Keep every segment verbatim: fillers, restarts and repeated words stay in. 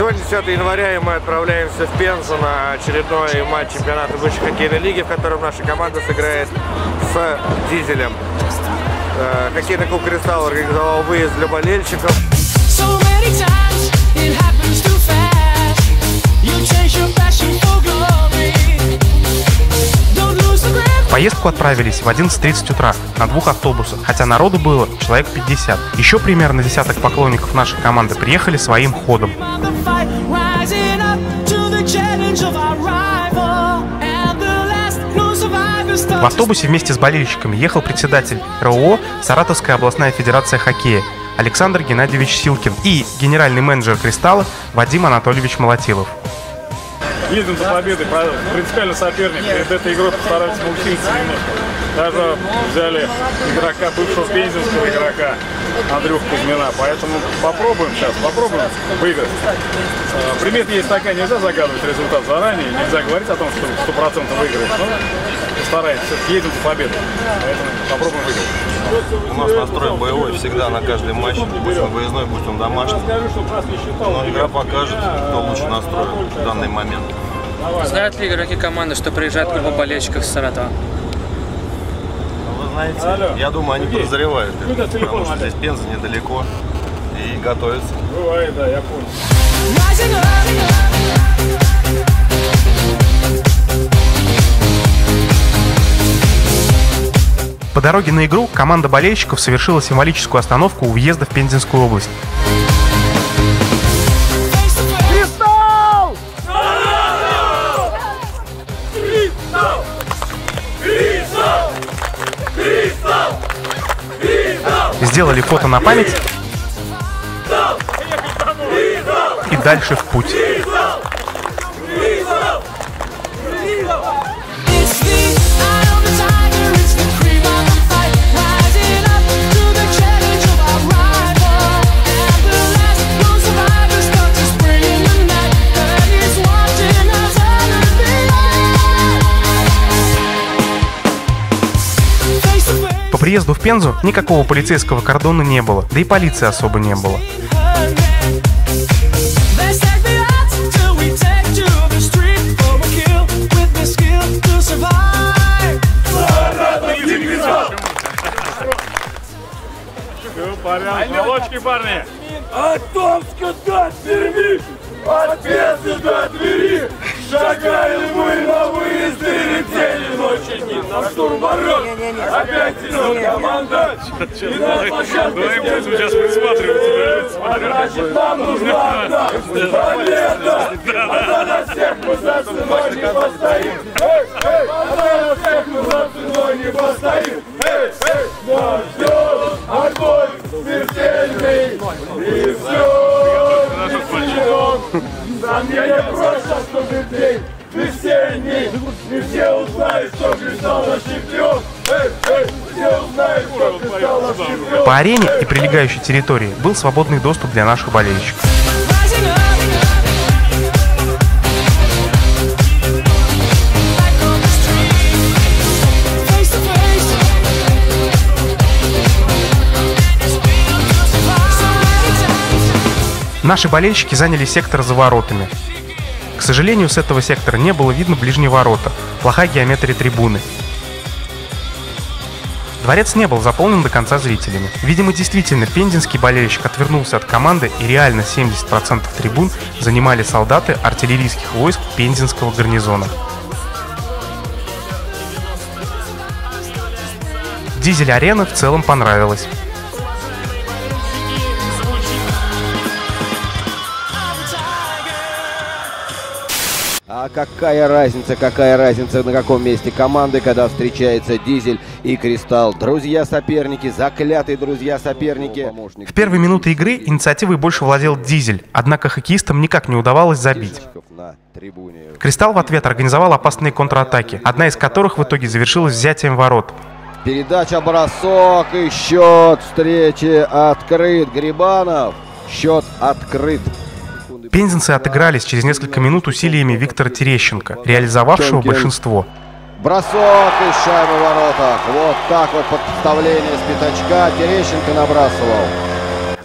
Сегодня десятое января, и мы отправляемся в Пензу на очередной матч чемпионата высшей хоккейной лиги, в котором наша команда сыграет с Дизелем. Хоккейный клуб «Кристалл» организовал выезд для болельщиков. В поездку отправились в одиннадцать тридцать утра на двух автобусах, хотя народу было человек пятьдесят. Еще примерно десяток поклонников нашей команды приехали своим ходом. В автобусе вместе с болельщиками ехал председатель РОО «Саратовская областная федерация хоккея» Александр Геннадьевич Силкин и генеральный менеджер «Кристалла» Вадим Анатольевич Молотилов. Едем за победой, принципиально соперник. Перед этой игрой постарались научиться немножко. Даже взяли игрока, бывшего пензенского игрока Андрюху Кузьмина. Поэтому попробуем сейчас, попробуем выиграть. Примета есть такая, нельзя загадывать результат заранее, нельзя говорить о том, что сто процентов выиграешь. Но постараемся, едем за победой. Поэтому попробуем выиграть. У нас настрой боевой всегда на каждый матч, пусть он выездной, пусть он домашний. Но игра покажет, кто лучше настроен в данный момент. Знают ли игроки команды, что приезжает группа болельщиков с Саратова? Вы знаете, я думаю, они подозревают это, потому что здесь Пенза недалеко и готовятся. Бывает, да, я понял. По дороге на игру команда болельщиков совершила символическую остановку у въезда в Пензенскую область. Кристалл! Кристалл! Кристалл! Кристалл! Кристалл! Сделали фото на память и дальше в путь. По приезду в Пензу никакого полицейского кордона не было, да и полиции особо не было. Порядок, молочки, парни! От Томска до Перми, от Пензы до Твери, шагаем мы на выезды, летели ночи дни на штурм ворот. Опять идет команда, и на площадке сейчас присматриваться. А значит, нам нужна одна победа, а на всех мы за ценой не постоим. А на всех мы за ценой не постоим. Нас ждет огонь смертельный, и все, сомнения просто, что день весенний, и все узнают, что Кристалл наш чемпион. Все узнают, что Кристалл наш чемпион. По арене и прилегающей территории был свободный доступ для наших болельщиков. Наши болельщики заняли сектор за воротами. К сожалению, с этого сектора не было видно ближние ворота, плохая геометрия трибуны. Дворец не был заполнен до конца зрителями. Видимо, действительно, пензенский болельщик отвернулся от команды, и реально семьдесят процентов трибун занимали солдаты артиллерийских войск Пензенского гарнизона. Дизель-арена в целом понравилась. А какая разница, какая разница, на каком месте команды, когда встречается Дизель и Кристалл. Друзья-соперники, заклятые друзья-соперники. В первые минуты игры инициативой больше владел Дизель, однако хоккеистам никак не удавалось забить. Кристалл в ответ организовал опасные контратаки, одна из которых в итоге завершилась взятием ворот. Передача, бросок и счет встречи открыт. Грибанов, счет открыт. Пензенцы отыгрались через несколько минут усилиями Виктора Терещенко, реализовавшего большинство. Бросок из шайбы в воротах. Вот так вот под вставление с пятачка Терещенко набрасывал.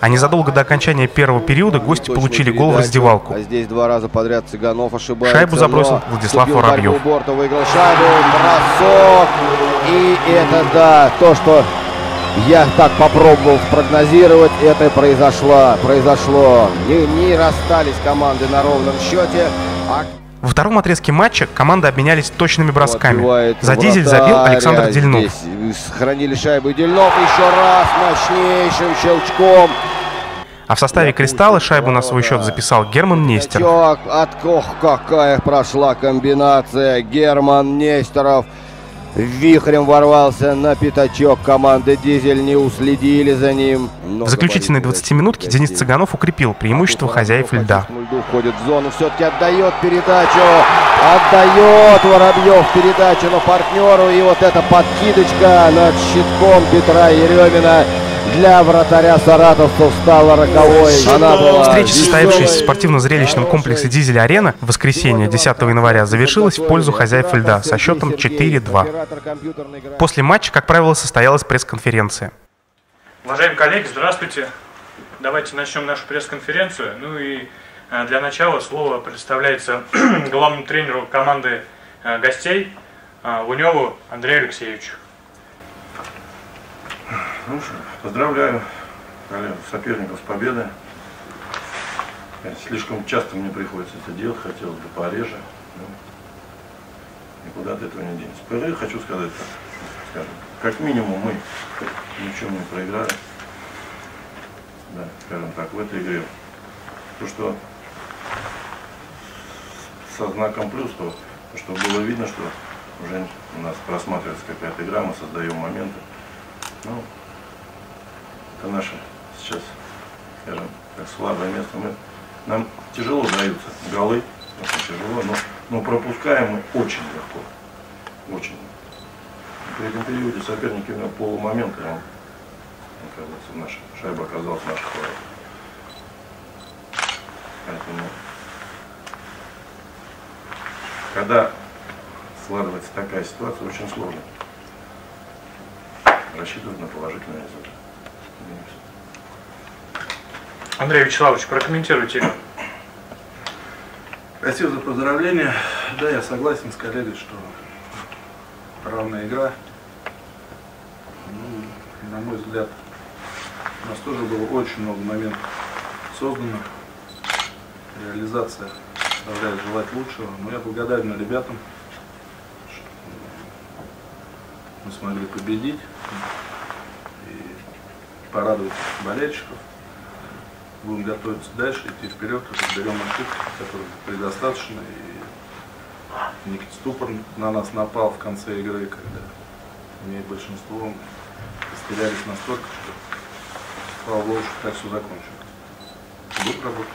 А незадолго до окончания первого периода гости Точную получили гол в передачу. раздевалку. А здесь два раза подряд Цыганов ошибается. Шайбу забросил Владислав Воробьев. Борта выиграл шайбу, бросок. И это, да, то, что я так попробовал спрогнозировать, это произошло. Произошло. Не, не расстались команды на ровном счете. А... Во втором отрезке матча команды обменялись точными бросками. Отбивает За «Дизель» вратарь. забил Александр Дельнов. Здесь сохранили шайбу Дельнов еще раз мощнейшим щелчком. А в составе «Кристалла» шайбу на свой счет записал Герман Нестеров. От ох, какая прошла комбинация. Герман Нестеров вихрем ворвался на пятачок команды «Дизель», не уследили за ним. В заключительной двадцатиминутке Денис Цыганов укрепил преимущество хозяев льда. Входит в зону, все-таки отдает передачу, отдает Воробьев передачу на партнеру. И вот эта подкидочка над щитком Петра Еремина для вратаря саратовцев стала роковой. Она была... Встреча, состоявшаяся в спортивно-зрелищном комплексе «Дизель-арена» в воскресенье десятого января завершилась в пользу хозяев льда со счетом четыре-два. После матча, как правило, состоялась пресс-конференция. Уважаемые коллеги, здравствуйте. Давайте начнем нашу пресс-конференцию. Ну и для начала слово предоставляется главному тренеру команды гостей Луневу Андрею Алексеевичу. Ну что, поздравляю соперников с победой. Слишком часто мне приходится это делать, хотелось бы пореже. Но никуда от этого не денется. Впервые хочу сказать так, скажем, как минимум мы ни в чем не проиграли. Да, скажем так, в этой игре. То, что со знаком плюс, то, что было видно, что уже у нас просматривается какая-то игра, мы создаем моменты. Ну, это наше сейчас, скажем, как слабое место. Мы, нам тяжело даются голы, очень тяжело, но, но пропускаем мы очень легко. Очень. В третьем периоде соперники у него полумомента, и он, оказывается, наша шайба оказалась в наших воротах. Поэтому, когда складывается такая ситуация, очень сложно рассчитывать на положительный результат. Андрей Вячеславович, прокомментируйте игру. Спасибо за поздравления. Да, я согласен с коллегой, что равная игра. Ну, на мой взгляд, у нас тоже было очень много моментов создано. Реализация оставляет желать лучшего. Но я благодарен ребятам, что мы смогли победить и порадовать болельщиков. Будем готовиться дальше, идти вперед, разберем ошибки, которых предостаточно. И Никита Ступор на нас напал в конце игры, когда мы большинством растерялись настолько, что, слава богу, что так все закончилось. Будут работать.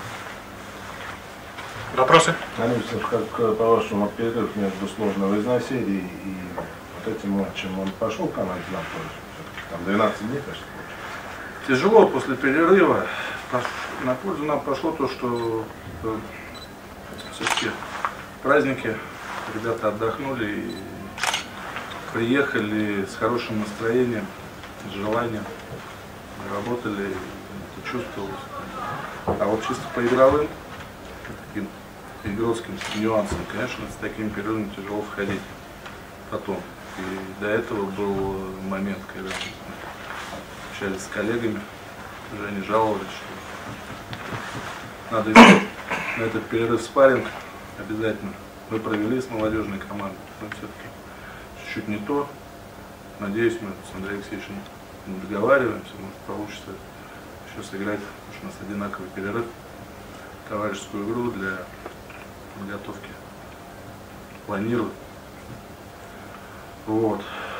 Вопросы? Алексей, как по-вашему перерыв между сложной выездной серией и вот этим матчем, он пошел команде на пользу? Там двенадцать дней, кажется, получилось. Тяжело после перерыва. На пользу нам пошло то, что э, все-таки праздники, ребята отдохнули и приехали с хорошим настроением, с желанием, работали, это чувствовалось. А вот чисто по игровым, таким игровским нюансам, конечно, с такими перерывами тяжело входить потом. И до этого был момент, когда мы общались с коллегами, уже они жаловались, что надо искать на этот перерыв спарринг обязательно. Мы провели с молодежной командой, но все-таки чуть-чуть не то. Надеюсь, мы с Андреем Алексеевичем договариваемся, может получится еще сыграть, потому что у нас одинаковый перерыв, товарищескую игру для подготовки планируем. Вот.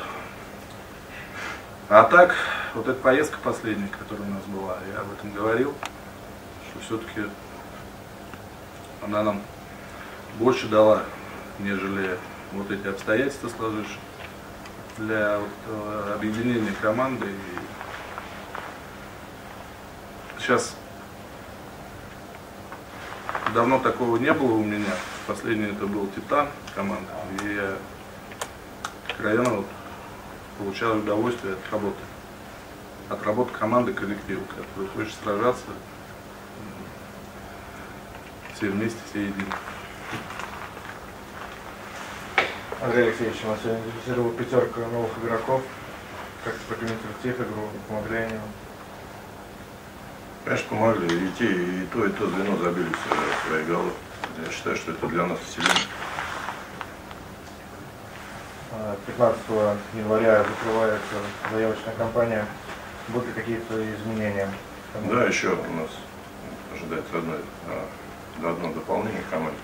А так, вот эта поездка последняя, которая у нас была, я об этом говорил, что все-таки она нам больше дала, нежели вот эти обстоятельства сложившиеся для вот, объединения команды. И сейчас давно такого не было у меня. Последний это был Титан команда, и я откровенно вот получал удовольствие от работы. отработка команды, коллектива, который хочет сражаться все вместе, все едины. Андрей Алексеевич, у нас сегодня дебютировала пятерка новых игроков. Как прокомментируете их игру? Помогли они вам? Конечно, помогли. И те, и то, и то звено забили свои голы. Я считаю, что это для нас усиление. пятнадцатого января закрывается заявочная кампания. Будут ли какие-то изменения? Да, еще у нас ожидается одно, одно дополнение к команде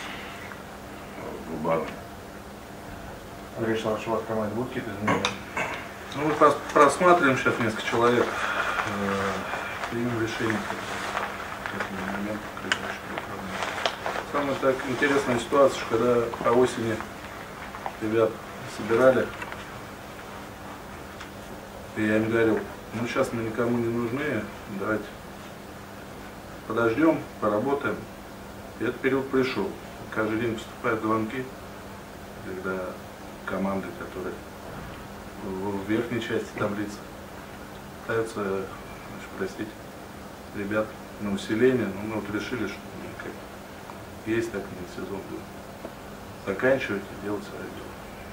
в обороне. Андрей Вячеславович, у вас в команде будут какие-то изменения? Ну, мы просматриваем сейчас несколько человек. Примем решение к этому моменту. Самая так интересная ситуация, что когда по осени ребят собирали, и я им говорил, ну сейчас мы никому не нужны, давайте подождем, поработаем. И этот период пришел. Каждый день поступают звонки, когда команды, которые в верхней части таблицы пытаются, значит, просить ребят на усиление. Но мы вот решили, что ну, как есть, так и сезон будет заканчивать и делать свое дело.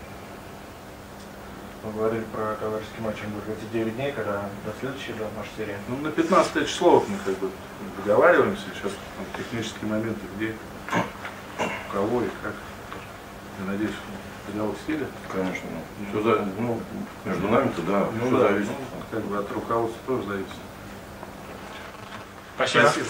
Мы говорили про товарищеский матч, он будет эти девять дней, когда до следующей, до нашей серии. Ну, на пятнадцатое число мы как бы договариваемся, сейчас там, технические моменты, где, у кого и как. Я надеюсь, что диалог в силе. Конечно. Ну, все за, ну, между нами-то, да, ну, все да, зависит. Ну, как бы от руководства тоже зависит. Спасибо. Спасибо.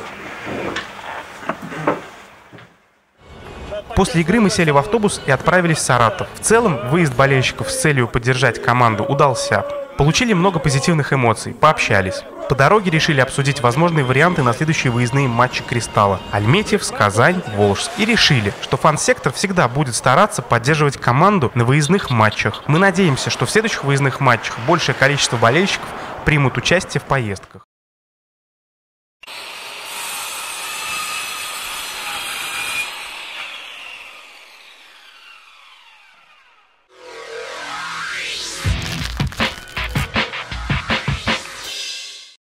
После игры мы сели в автобус и отправились в Саратов. В целом, выезд болельщиков с целью поддержать команду удался. Получили много позитивных эмоций, пообщались. По дороге решили обсудить возможные варианты на следующие выездные матчи «Кристалла» — Альметьевск, Казань, Волжск. И решили, что фан-сектор всегда будет стараться поддерживать команду на выездных матчах. Мы надеемся, что в следующих выездных матчах большее количество болельщиков примут участие в поездках.